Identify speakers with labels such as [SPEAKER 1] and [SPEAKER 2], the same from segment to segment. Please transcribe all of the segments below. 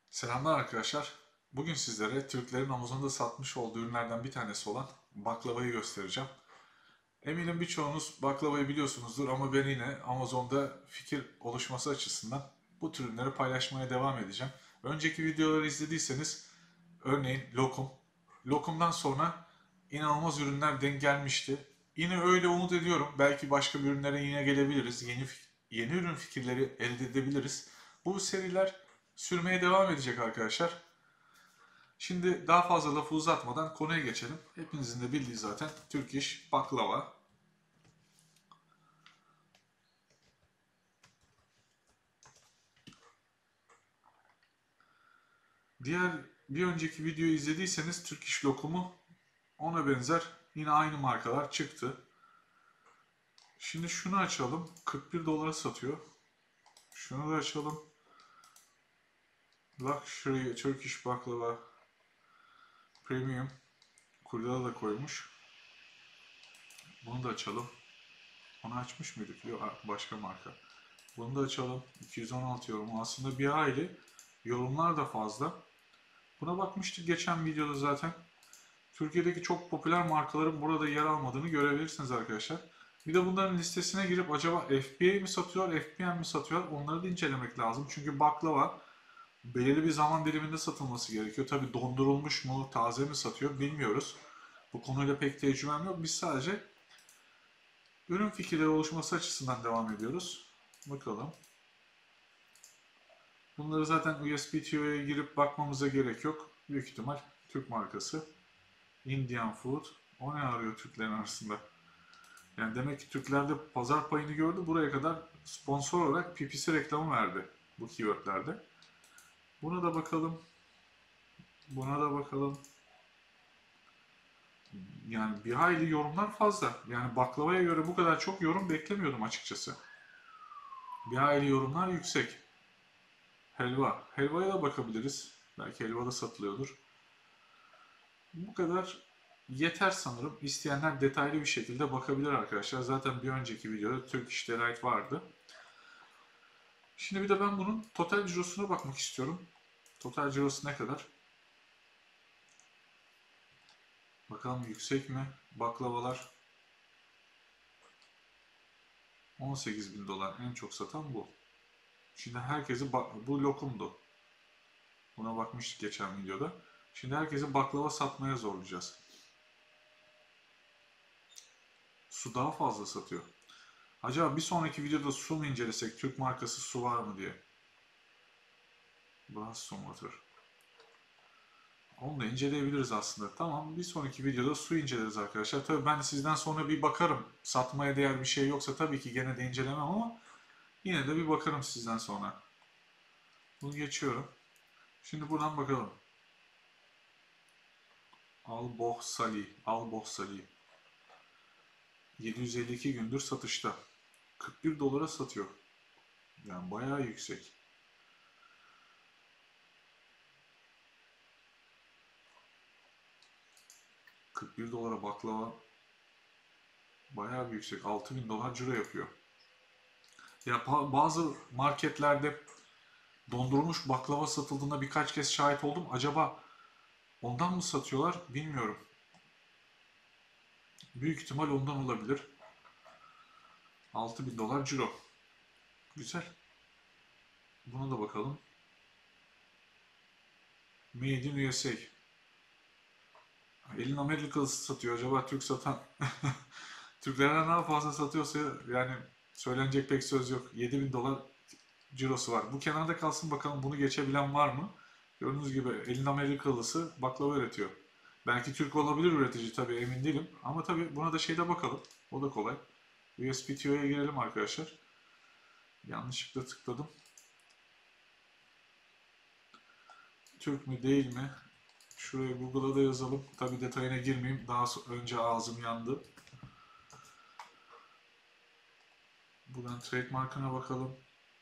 [SPEAKER 1] Selamlar arkadaşlar. Bugün sizlere Türklerin Amazon'da satmış olduğu ürünlerden bir tanesi olan baklavayı göstereceğim. Eminim birçoğunuz baklavayı biliyorsunuzdur ama ben yine Amazon'da fikir oluşması açısından bu tür ürünleri paylaşmaya devam edeceğim. Önceki videoları izlediyseniz örneğin lokum. Lokumdan sonra inanılmaz ürünler denk gelmişti. Yine öyle umut ediyorum. Belki başka bir ürünlere yine gelebiliriz. Yeni ürün fikirleri elde edebiliriz. Bu seriler sürmeye devam edecek arkadaşlar. Şimdi daha fazla lafı uzatmadan konuya geçelim. Hepinizin de bildiği zaten Türk iş baklava. Diğer bir önceki videoyu izlediyseniz Türk iş lokumu ona benzer yine aynı markalar çıktı. Şimdi şunu açalım. 41 dolara satıyor. Şunu da açalım. Luxury Turkish baklava Premium. Kurda da koymuş. Bunu da açalım. Onu açmış mıydık? Yok, başka marka. Bunu da açalım. 216 yorum. Aslında bir aile yorumlar da fazla. Buna bakmıştık geçen videoda zaten. Türkiye'deki çok popüler markaların burada yer almadığını görebilirsiniz arkadaşlar. Bir de bunların listesine girip acaba FBA mi satıyor, FBM mi satıyor onları da incelemek lazım. Çünkü baklava belirli bir zaman diliminde satılması gerekiyor. Tabi dondurulmuş mu, taze mi satıyor bilmiyoruz. Bu konuyla pek tecrübem yok. Biz sadece ürün fikirleri oluşması açısından devam ediyoruz. Bakalım. Bunları zaten USBTO'ya girip bakmamıza gerek yok. Büyük ihtimal Türk markası. Indian Food. O ne arıyor Türklerin arasında? Yani demek ki Türkler de pazar payını gördü. Buraya kadar sponsor olarak PPC reklamı verdi bu keywordlerde. Buna da bakalım. Buna da bakalım. Yani bir hayli yorumlar fazla. Yani baklavaya göre bu kadar çok yorum beklemiyordum açıkçası. Bir hayli yorumlar yüksek. Helva. Helvaya da bakabiliriz. Belki helva da satılıyordur. Bu kadar yeter sanırım. İsteyenler detaylı bir şekilde bakabilir arkadaşlar. Zaten bir önceki videoda Turkish Delight vardı. Şimdi bir de ben bunun total cirosuna bakmak istiyorum. Total cirosu ne kadar? Bakalım yüksek mi? Baklavalar 18 bin dolar. En çok satan bu. Şimdi herkesi bu lokumdu. Buna bakmıştık geçen videoda. Şimdi herkesi baklava satmaya zorlayacağız. Su daha fazla satıyor. Acaba bir sonraki videoda su mu incelesek? Türk markası su var mı diye. Brass Motor. Onu da inceleyebiliriz aslında. Tamam, bir sonraki videoda su inceleriz arkadaşlar. Tabii ben sizden sonra bir bakarım. Satmaya değer bir şey yoksa tabii ki gene de incelemem ama yine de bir bakarım sizden sonra. Bunu geçiyorum. Şimdi buradan bakalım. Al Boh Sali. 752 gündür satışta. 41 dolara satıyor. Yani bayağı yüksek. 41 dolara baklava bayağı bir yüksek. 6000 dolar ciro yapıyor. Ya bazı marketlerde dondurulmuş baklava satıldığında birkaç kez şahit oldum. Acaba ondan mı satıyorlar bilmiyorum. Büyük ihtimal ondan olabilir. 6000 dolar ciro. Güzel. Buna da bakalım. Made in USA. Elin Amerikalısı satıyor. Acaba Türk satan Türklerden daha fazla satıyorsa yani söylenecek pek söz yok. 7000 dolar cirosu var. Bu kenarda kalsın bakalım bunu geçebilen var mı? Gördüğünüz gibi elin Amerikalısı baklava üretiyor. Belki Türk olabilir üretici tabii emin değilim. Ama tabii buna da şeyde bakalım. O da kolay. USBTO'ya girelim arkadaşlar. Yanlışlıkla tıkladım. Türk mü değil mi? Şuraya Google'a da yazalım. Tabii detayına girmeyeyim. Daha önce ağzım yandı. Buradan trademark'ına bakalım.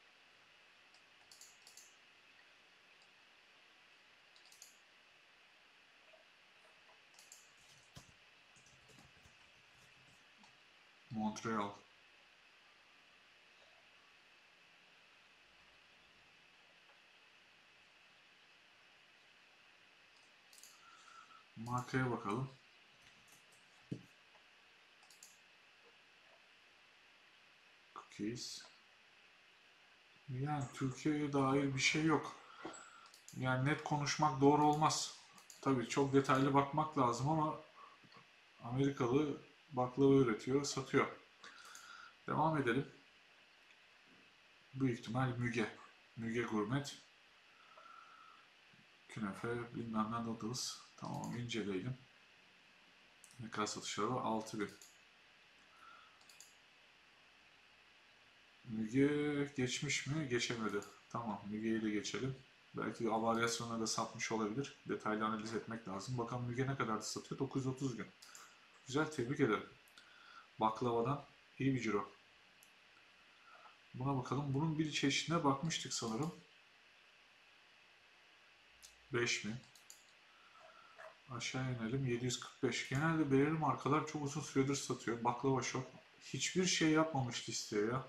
[SPEAKER 1] Montreal. Markaya bakalım. Cookies. Yani Türkiye'ye dair bir şey yok. Yani net konuşmak doğru olmaz. Tabii çok detaylı bakmak lazım ama Amerikalı baklava üretiyor, satıyor. Devam edelim. Büyük ihtimal Müge. Müge Gurmet. Künefe, bilmem ne noodles. Tamam, inceleyelim. Ne kadar satışları var? 6000. Müge geçmiş mi? Geçemedi. Tamam, Müge'yi de geçelim. Belki varyasyonları da satmış olabilir. Detaylı analiz etmek lazım. Bakalım Müge ne kadar satıyor? 930 gün. Güzel, tebrik ederim. Baklavadan iyi bir ciro. Buna bakalım. Bunun bir çeşidine bakmıştık sanırım. 5000. Aşağı inelim. 745. Genelde belirli markalar çok uzun süredir satıyor. Baklava Shop. Hiçbir şey yapmamış listeye ya.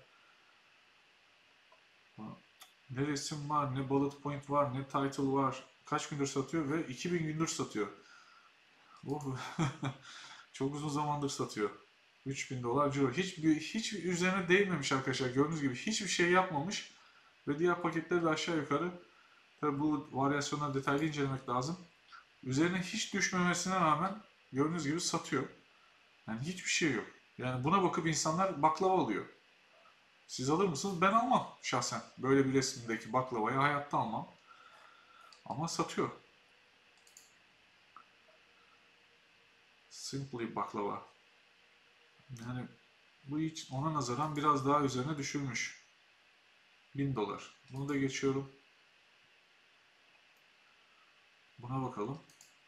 [SPEAKER 1] Ne resim var, ne bullet point var, ne title var. Kaç gündür satıyor ve 2000 gündür satıyor. Oh. Çok uzun zamandır satıyor. 3000 dolar ciro. Hiç üzerine değmemiş arkadaşlar. Gördüğünüz gibi hiçbir şey yapmamış. Ve diğer paketleri de aşağı yukarı. Tabi bu varyasyonları detaylı incelemek lazım. Üzerine hiç düşmemesine rağmen gördüğünüz gibi satıyor. Yani hiçbir şey yok. Yani buna bakıp insanlar baklava alıyor. Siz alır mısınız? Ben almam şahsen. Böyle bir resimdeki baklavayı hayatta almam. Ama satıyor. Simply baklava. Yani bu hiç ona nazaran biraz daha üzerine düşürmüş. 1000 dolar. Bunu da geçiyorum. Buna bakalım.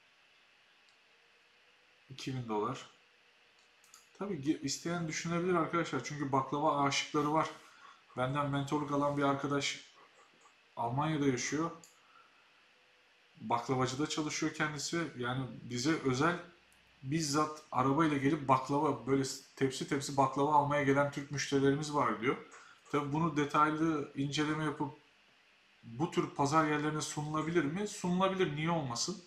[SPEAKER 1] 2000 dolar. Tabii isteyen düşünebilir arkadaşlar. Çünkü baklava aşıkları var. Benden mentorluk alan bir arkadaş Almanya'da yaşıyor. Baklavacıda çalışıyor kendisi. Yani bize özel bizzat arabayla gelip baklava böyle tepsi tepsi baklava almaya gelen Türk müşterilerimiz var diyor. Tabii bunu detaylı inceleme yapıp bu tür pazar yerlerine sunulabilir mi? Sunulabilir. Niye olmasın?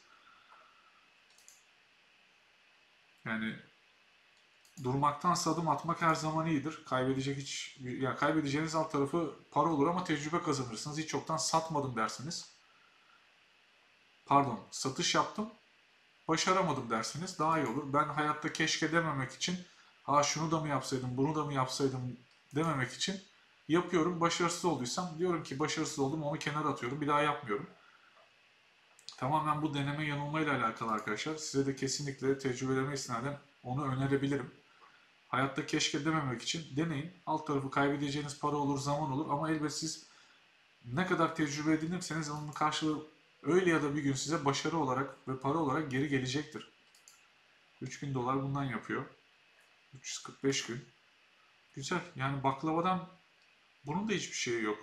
[SPEAKER 1] Yani durmaktan adım atmak her zaman iyidir. Kaybedecek hiç, ya kaybedeceğiniz alt tarafı para olur ama tecrübe kazanırsınız. Hiç çoktan satmadım dersiniz. Pardon, satış yaptım, başaramadım dersiniz. Daha iyi olur. Ben hayatta keşke dememek için, ha şunu da mı yapsaydım, bunu da mı yapsaydım dememek için yapıyorum. Başarısız olduysam diyorum ki başarısız oldum, onu kenara atıyorum. Bir daha yapmıyorum. Tamamen bu deneme yanılmayla alakalı arkadaşlar. Size de kesinlikle tecrübelerime istinaden onu önerebilirim. Hayatta keşke dememek için deneyin. Alt tarafı kaybedeceğiniz para olur, zaman olur ama elbet siz ne kadar tecrübe edinirseniz onun karşılığı öyle ya da bir gün size başarı olarak ve para olarak geri gelecektir. 3000 dolar bundan yapıyor. 345 gün. Güzel. Yani baklavadan bunun da hiçbir şeyi yok.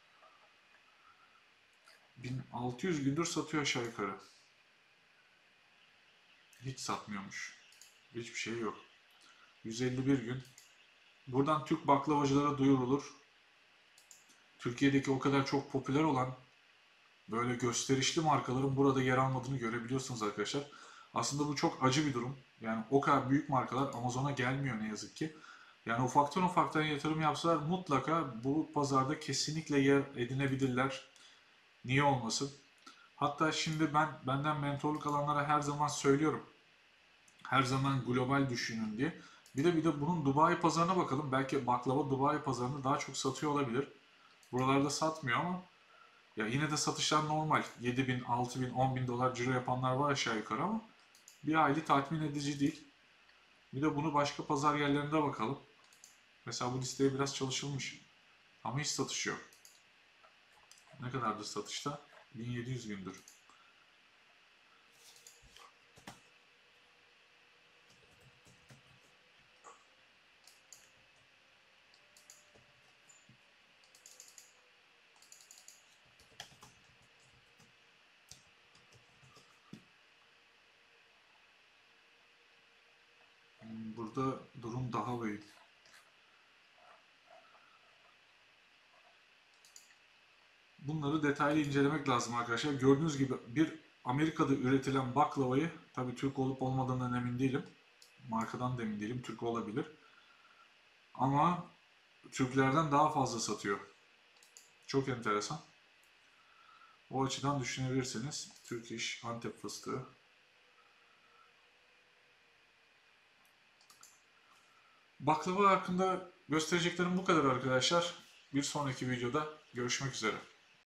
[SPEAKER 1] 1600 gündür satıyor aşağı yukarı. Hiç satmıyormuş. Hiçbir şey yok. 151 gün. Buradan Türk baklavacılara duyurulur. Türkiye'deki o kadar çok popüler olan böyle gösterişli markaların burada yer almadığını görebiliyorsunuz arkadaşlar. Aslında bu çok acı bir durum. Yani o kadar büyük markalar Amazon'a gelmiyor ne yazık ki. Yani ufaktan yatırım yapsalar mutlaka bu pazarda kesinlikle yer edinebilirler. Niye olmasın? Hatta şimdi benden mentorluk alanlara her zaman söylüyorum. Her zaman global düşünün diye. Bir de bunun Dubai pazarına bakalım. Belki baklava Dubai pazarında daha çok satıyor olabilir. Buralarda satmıyor ama ya yine de satışlar normal. 7.000, 6.000, 10.000 dolar ciro yapanlar var aşağı yukarı ama bir aile tatmin edici değil. Bir de bunu başka pazar yerlerinde bakalım. Mesela bu listeye biraz çalışılmış. Ama hiç satış yok. Ne kadardır satışta? 1700 gündür. Burada durum daha büyük. Bunları detaylı incelemek lazım arkadaşlar. Gördüğünüz gibi bir Amerika'da üretilen baklavayı, tabii Türk olup olmadığından emin değilim. Markadan da emin değilim. Türk olabilir. Ama Türklerden daha fazla satıyor. Çok enteresan. O açıdan düşünebilirsiniz. Türk iş, Antep fıstığı. Baklava hakkında göstereceklerim bu kadar arkadaşlar. Bir sonraki videoda görüşmek üzere.